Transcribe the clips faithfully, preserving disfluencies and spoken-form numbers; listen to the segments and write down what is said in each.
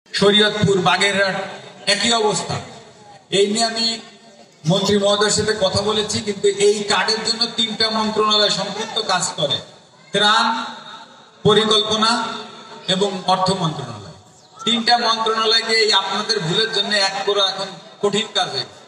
শরীয়তপুর, বাগেরহাট একই অবস্থা। এই নিয়ে আমি মন্ত্রী মহোদয়ের সাথে কথা বলেছি, কিন্তু এই কার্ডের জন্য তিনটা মন্ত্রণালয় সম্পৃক্ত কাজ করে, ত্রাণ, পরিকল্পনা এবং অর্থ মন্ত্রণালয়। তিনটা মন্ত্রণালয়কে এই আপনাদের ভুলের জন্য এক করা এখন কঠিন কাজ হয়ে গেছে,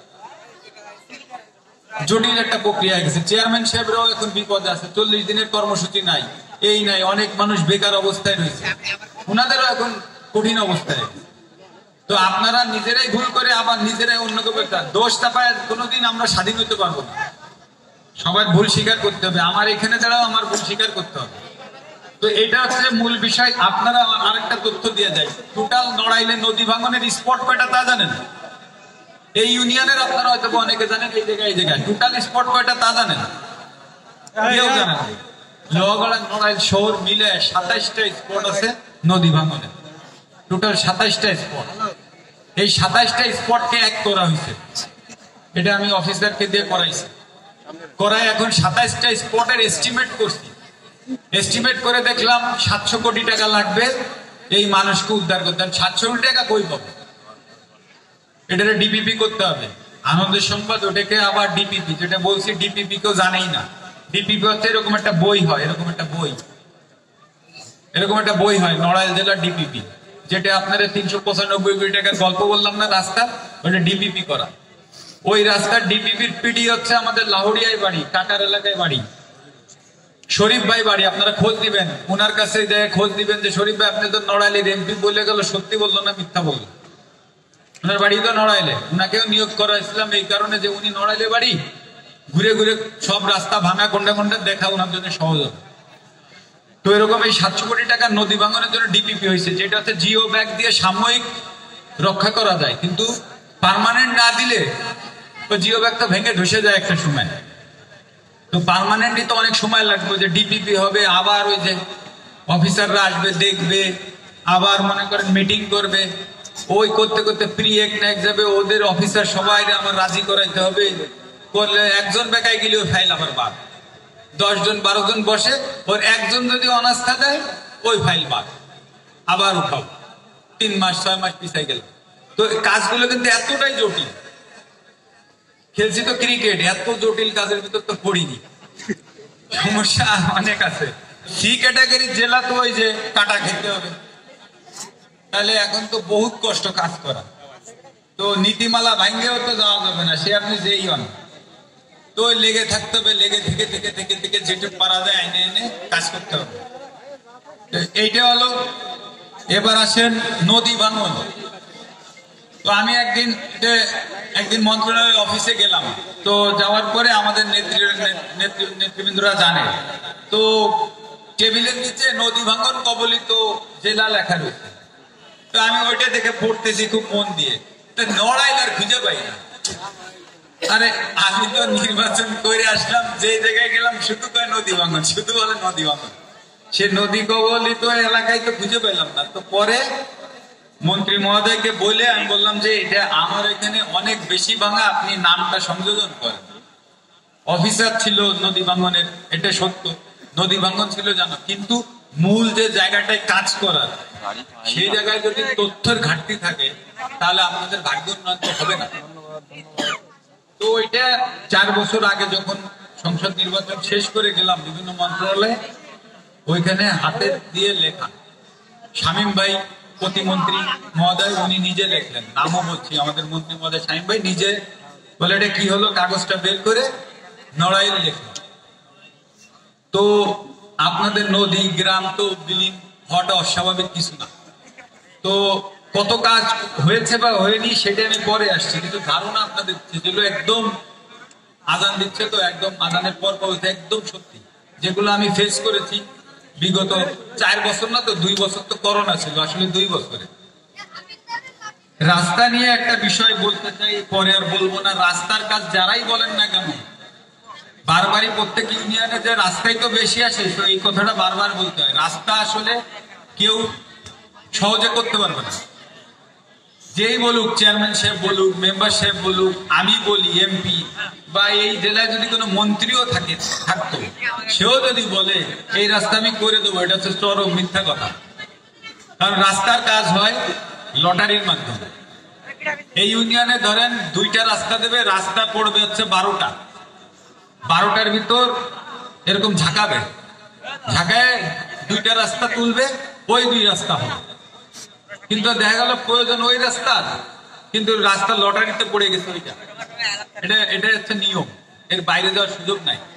জটিল একটা প্রক্রিয়া হয়ে গেছে। চেয়ারম্যান সাহেবরাও এখন বিপদে আছে, চল্লিশ দিনের কর্মসূচি নাই, এই নাই, অনেক মানুষ বেকার অবস্থায় রয়েছে, ওনাদেরও এখন কঠিন অবস্থায়। তো আপনারা নিজেরাই ভুল করে আবার নিজেরাই অন্যকে দোষ চাপায় কোনোদিন আমরা স্বাধীন হতে পারবো না। সবার ভুল স্বীকার করতে হবে, আমার এখানে দাঁড়াও আমার ভুল স্বীকার করতে হবে। তো এটা হচ্ছে মূল বিষয়। আপনারা আরেকটা তথ্য দিয়ে যায়, টোটাল নড়াইলে নদী ভাঙনের স্পট কয়টা তা জানেন? এই ইউনিয়নের আপনারা হয়তো অনেকে জানেন, এই জায়গায় এই জায়গায় টোটাল স্পট কয়টা তা জানেন? কেউ জানেন? লোহাগড়া নড়াইল শহর মিলে সাতাইশটা স্পট আছে নদী ভাঙনের, টোটাল সাতাইশটা স্পট। এই সাতাইশটা স্পটকে এক করা হয়েছে, এটা আমি অফিসারকে দিয়ে করাইছি। করাই এখন সাতাইশটা স্পটের এস্টিমেট করছি, এস্টিমেট করে দেখলাম সাতশো কোটি টাকা লাগবে এই মানুষকে উদ্ধার করতে। সাতশো কোটি টাকা কই পাবো? এটাকে ডিপিপি করতে হবে। আনন্দের সংবাদ, ওটাকে আবার ডিপিপি, যেটা বলছি ডিপিপি কেউ জানেই না। ডিপিপি হচ্ছে এরকম একটা বই হয়, এরকম একটা বই, এরকম একটা বই হয় নড়াইল জেলার ডিপিপি, যেটা আপনারা তিনশো পঁচানব্বই কোটি টাকার গল্প বললাম না রাস্তা, ওটা ডিপিপি করা। ওই রাস্তার ডিপিপির পিডি হচ্ছে আমাদের লাহোরিয়ায় বাড়ি, কাটার এলাকায় বাড়ি, শরীফ ভাই বাড়ি। আপনারা খোঁজ দিবেন, ওনার কাছে খোঁজ দিবেন যে শরীফ ভাই আপনি তো নড়াইলের এমপি বলে গেল, সত্যি বললো না মিথ্যা বললো? ওনার বাড়ি তো নড়াইলে, ওনাকেও নিয়োগ করা হয়েছিলাম এই কারণে যে উনি নড়াইলে বাড়ি, ঘুরে ঘুরে সব রাস্তা ভাঙা কোনটা কোনটা দেখা ওনার জন্য সহজ হবে। তো এরকম এই সাতশো কোটি টাকা নদী ভাঙনের জন্য ডিপিপি হয়েছে, যেটা হচ্ছে জিও ব্যাগ দিয়ে সাময়িক রক্ষা করা যায়, কিন্তু পার্মানেন্ট না দিলে তো জিও ব্যাগ তো ভেঙে ধসে যায় একটা সময়। তো পার্মানেন্টলি তো অনেক সময় লাগবে, যে ডিপিপি হবে, আবার ওই যে অফিসাররা আসবে দেখবে, আবার মনে করেন মিটিং করবে, ওই করতে করতে প্রি এক না এক যাবে, ওদের অফিসার সবাই আমার রাজি করাইতে হবে, করলে একজন বেকায় গেলে ওই ফাইল আবার বাদ, দশ জন বারো জন বসে, ওর একজন যদি অনাস্থা দেয় ওই ফাইল বাদ, আবার উঠাও, তিন মাস ছয় মাস পিছাই গেল। তো কাজগুলো কিন্তু এতটাই জটিল। খেলছি তো ক্রিকেট, এত জটিল কাজের ভিতর তো পড়িনি, সমস্যা অনেক আছে। সি ক্যাটাগরির জেলা তো ওই যে কাটা খেতে হবে, তাহলে এখন তো বহুত কষ্ট কাজ করা। তো নীতিমালা ভাঙ্গেও তো যাওয়া যাবে না, সে আপনি যেই হন, তো লেগে থাকতে হবে, লেগে থেকে থেকে থেকে থেকে যেটুকু পারা যায় এনে এনে কাজ করতে হবে। এইটা হলো। এবার আসেন নদী ভাঙন। তো আমি একদিন একদিন মন্ত্রণালয়ের অফিসে গেলাম, তো যাওয়ার পরে আমাদের নেতৃবৃন্দরা জানে, তো টেবিলের নিচে নদী ভাঙন কবলিত জেলা লেখা রয়েছে। তো আমি ওইটা দেখে পড়তেছি খুব মন দিয়ে, তো নড়াইল আর খুঁজে পাই না। আরে আমি তো নির্বাচন করে আসলাম, যে জায়গায় গেলাম শুধু কয় নদী ভাঙন, শুধু বলে নদী ভাঙন, সে নদী কবলিত এলাকায় তো খুঁজে পেলাম না। তো পরে মন্ত্রী মহোদয়কে বলে আমি বললাম যে এটা আমার এখানে অনেক বেশি ভাঙা, আপনি নামটা সংযোজন করেন। অফিসার ছিল নদী ভাঙনের, এটা সত্য, নদী ভাঙন ছিল জানো, কিন্তু মূল যে জায়গাটায় কাজ করার, সেই জায়গায় যদি তথ্যের ঘাটতি থাকে তাহলে আপনাদের ভাগ্য উন্নত হবে না। তো এটা চার বছর আগে যখন সংসদ নির্বাচন শেষ করে গেলাম বিভিন্ন মন্ত্রণালয়ে, ওইখানে হাতে দিয়ে লেখা, শামীম ভাই প্রতিমন্ত্রী মহোদয় উনি নিজে লেখলেন, নামও বলছি, আমাদের মন্ত্রী মহোদয় শামীম ভাই নিজে বলে এটা কি হলো, কাগজটা বের করে নড়াইল লেখলেন। তো আপনাদের নদী গ্রাম তো বিলীন হওয়াটা অস্বাভাবিক কিছু না। তো কত কাজ হয়েছে বা হয়নি সেটা আমি পরে আসছি, কিন্তু ধারণা আপনাদের যেগুলো একদম আজান দিচ্ছে, তো একদম আজানের পর বলতে একদম সত্যি, যেগুলো আমি ফেস করেছি বিগত চার বছর না তো দুই বছর, তো করোনা ছিল আসলে দুই বছরে। রাস্তা নিয়ে একটা বিষয় বলতে চাই, পরে আর বলবো না। রাস্তার কাজ যারাই বলেন না কেন, বারবারই প্রত্যেক ইউনিয়নে যে রাস্তায় তো বেশি আসে, তো এই কথাটা বারবার বলতে হয়। রাস্তা আসলে কেউ সহজে করতে পারবে না, যেই বলুক, চেয়ারম্যান সাহেব বলুক, মেম্বার সাহেব বলুক, আমি বলি, এমপি বা এই জেলায় যদি কোনো মন্ত্রীও থাকে থাকতো, সেও যদি বলে এই রাস্তা আমি করে দেবো, এটা হচ্ছে চরম মিথ্যা কথা। কারণ রাস্তার কাজ হয় লটারির মাধ্যমে। এই ইউনিয়নে ধরেন দুইটা রাস্তা দেবে, রাস্তা পড়বে হচ্ছে বারোটা, বারোটার ভিতর এরকম ঝাঁকাবে, ঝাঁকায় দুইটা রাস্তা তুলবে, ওই দুই রাস্তা হবে। কিন্তু দেখা গেল প্রয়োজন ওই রাস্তার, কিন্তু রাস্তা লটারিতে পড়ে গেছে ওইটা। এটা এটা হচ্ছে নিয়ম, এর বাইরে যাওয়ার সুযোগ নাই।